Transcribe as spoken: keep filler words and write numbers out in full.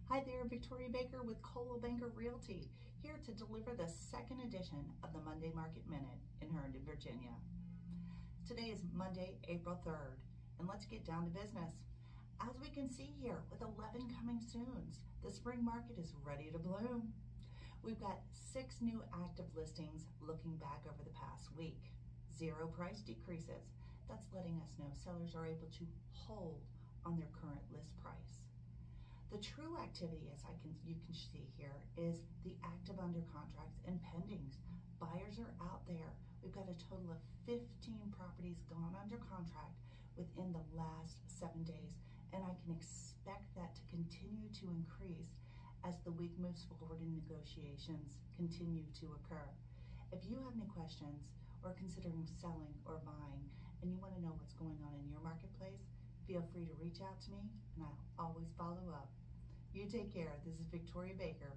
Hi there, Victoria Baker with Coldwell Banker Realty, here to deliver the second edition of the Monday Market Minute in Herndon, Virginia. Today is Monday, April third, and let's get down to business. As we can see here, with eleven coming soons, the spring market is ready to bloom. We've got six new active listings looking back over the past week. Zero price decreases. That's letting us know sellers are able to hold on their current list price. The true activity, as I can you can see here, is the active under contracts and pendings. Buyers are out there. We've got a total of fifteen properties gone under contract within the last seven days, and I can expect that to continue to increase as the week moves forward and negotiations continue to occur. If you have any questions or considering selling or buying and you want to know what's going on in your marketplace, feel free to reach out to me and I'll always follow up. You take care. This is Victoria Baker